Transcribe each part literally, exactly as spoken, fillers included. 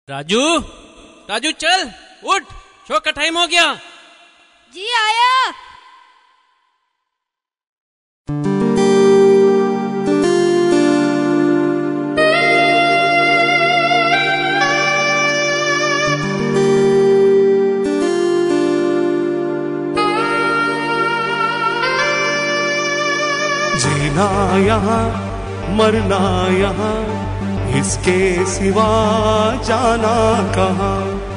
राजू, राजू चल उठ, शो का टाइम हो गया। जी आया। जीना यहाँ मरना यहाँ, इसके सिवा जाना कहाँ।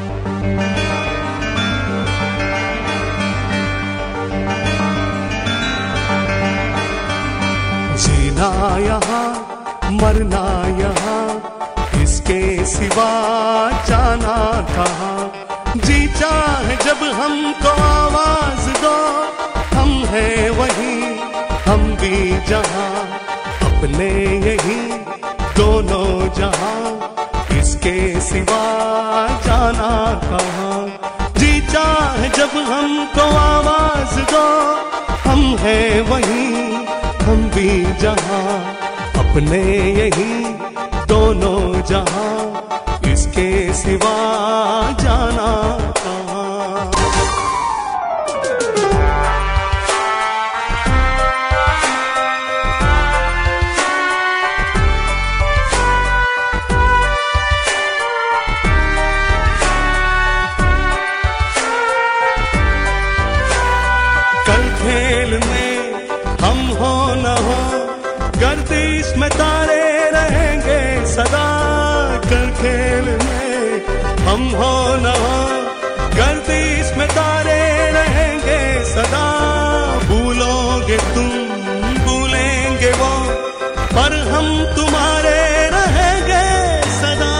जीना यहाँ मरना यहाँ, इसके सिवा जाना कहाँ। जी चाहे जब हमको आवाज दो, हम हैं वहीं हम भी जहाँ, अपने यही दोनों जहाँ, इसके सिवा जाना कहाँ। जी चाहे जब हमको आवाज दो, हम हैं वहीं हम भी जहाँ, अपने यही दोनों जहाँ, इसके सिवा जाना कहाँ। कल खेल में हम हो न हो, गर्दिश में तारे रहेंगे सदा। कल खेल में हम हो न हो, गर्दिश में तारे रहेंगे सदा। भूलोगे तुम भूलेंगे वो, पर हम तुम्हारे रहेंगे सदा।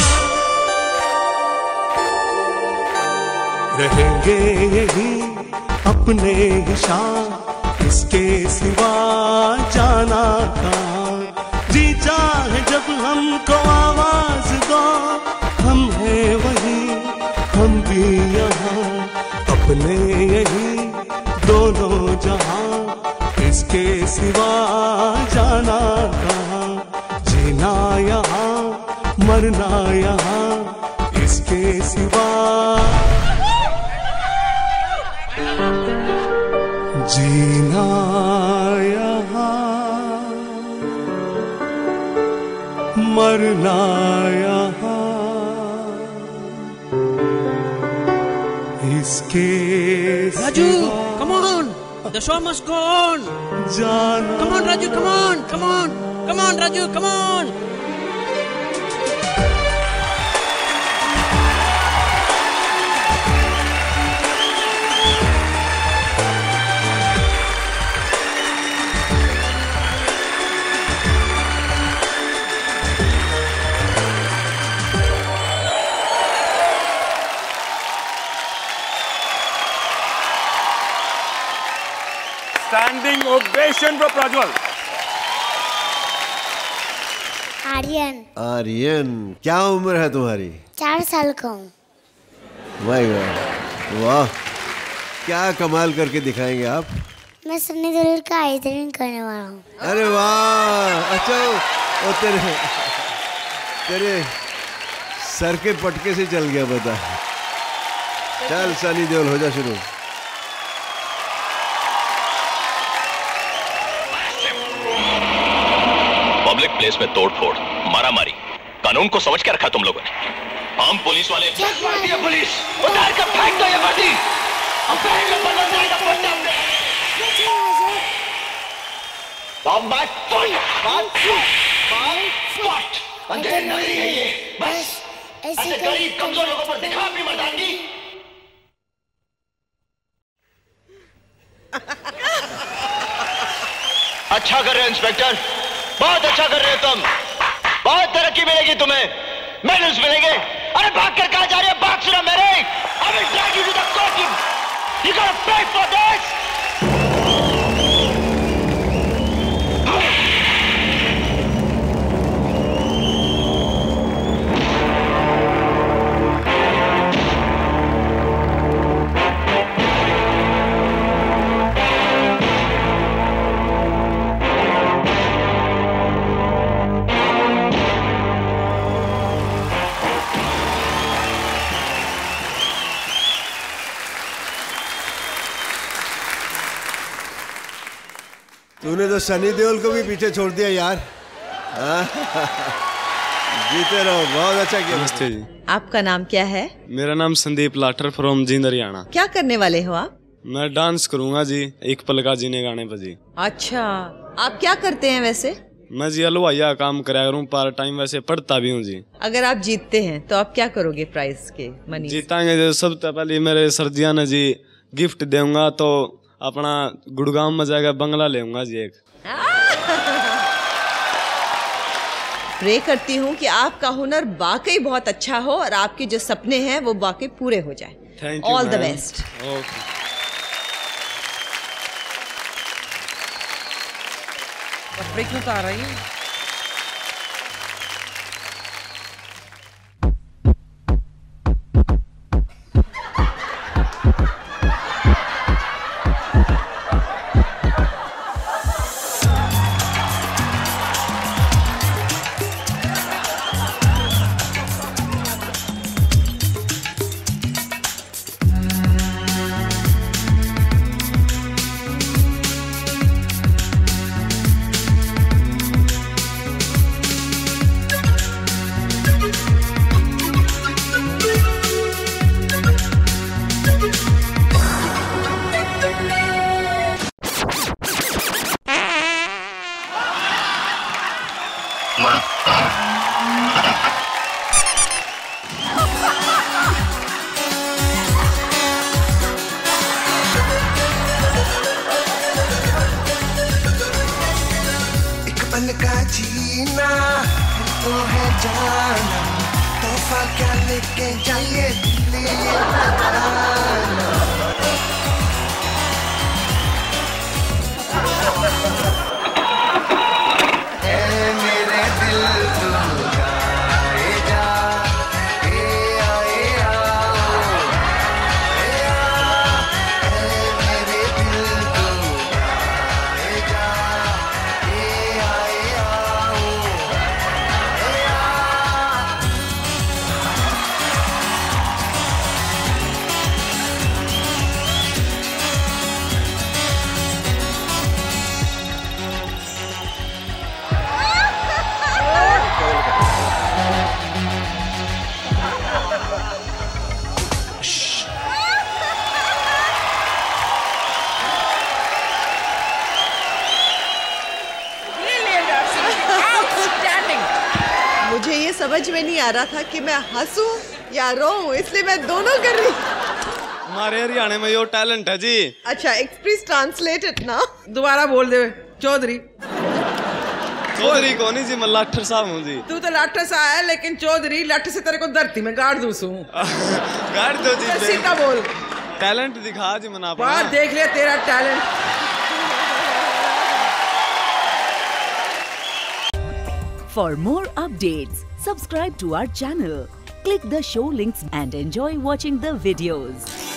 रहेंगे यही अपने ही शान, इसके सिवा जाना कहाँ। जी चाहे जब हमको आवाज दो, हम हैं वहीं हम भी यहाँ, अपने यही दोनों जहाँ, इसके सिवा जाना कहाँ। जीना यहाँ मरना यहाँ, इसके सिवा जीना यहाँ मरना यहाँ, इसके Raju, come on, the show must go on. जाना। Come on, Raju, come on, come on, come on, Raju, come on. Standing ovation for Prajwal. Aryan. Aryan, क्या उम्र है तुम्हारी? चार साल का हूँ। वाह वाह, क्या कमाल करके दिखाएंगे आप। मैं सन्नी देओल का आई ट्रेनिंग करने वाला हूँ। अरे वाह, अच्छा वो तेरे तेरे सर के पटके से चल गया बता। चल सनी देओल हो जा शुरू। पब्लिक प्लेस में तोड़फोड़, मारामारी, कानून को समझ के रखा तुम लोगों ने। हम पुलिस वाले पुलिस उतार कर फेंक दो ये वर्दी। हम फेंक कर बदल जाएगा पंजाब में। अब बात सुन, बात सुन, बात सुन। अंधेरी नहीं है ये, बस ऐसे गरीब कमजोर लोगों पर दिखा अपनी मर्दानगी। अच्छा कर रहे हो इंस्पेक्टर, बहुत अच्छा कर रहे हो तुम। बहुत तरक्की मिलेगी तुम्हें, मेडल्स मिलेंगे। अरे भाग कर कहां जा रहे हो? भाग सुना मेरे। I will drag you to the court. You, you gotta pay for this. तूने तो सनी देओल को भी पीछे छोड़ दिया यार। हाँ? जीते रहो, बहुत अच्छा किया। नमस्ते जी। आपका नाम क्या है? मेरा नाम संदीप लाठर फ्रॉम जींद हरियाणा। क्या करने वाले हो आप? मैं डांस करूंगा जी, एक पल का जीने गाने पर जी। अच्छा, आप क्या करते हैं वैसे? मैं जी हलवाइया काम कराया करूँ पार्ट टाइम, वैसे पढ़ता भी हूँ जी। अगर आप जीतते हैं तो आप क्या करोगे प्राइज के मनी? जीतांगे जो सबसे पहले मेरे सर्जिया ने जी गिफ्ट दूंगा, तो अपना गुड़गांव में जाएगा बंगला लेऊंगा जी एक। प्रे करती हूँ कि आपका हुनर वाकई बहुत अच्छा हो और आपके जो सपने हैं वो वाकई पूरे हो जाए। Thank you, all the best. Okay. कपड़े क्यों उतार रही है? का जीना तो है जाना, तोहफा क्या लेके जाइए दिल ये बताना। ए मेरे दिल तू गाए जा, ए आ ए आओ, ए आ, ए मेरे दिल तू गाए जा, ए आ ए आओ, ए आ। मुझे ये समझ में नहीं आ रहा था कि मैं हंसूं या रोऊं, इसलिए मैं दोनों कर रही। हमारे हरियाणा में यो टैलेंट है जी। अच्छा, एक्सप्रेस ट्रांसलेटेड ना। दोबारा बोल दे। चौधरी। चौधरी कौन है जी? मैं लाठर साहब हूँ जी। तू तो लाठर सा है, लेकिन चौधरी लाठ से तेरे को धरती में गाड़ दूसू। गाड़ दो जी। सीधा बोल। टैलेंट दिखा जी मना अपना। बात देख लिया तेरा talent. For more updates, subscribe to our channel, click the show links and enjoy watching the videos.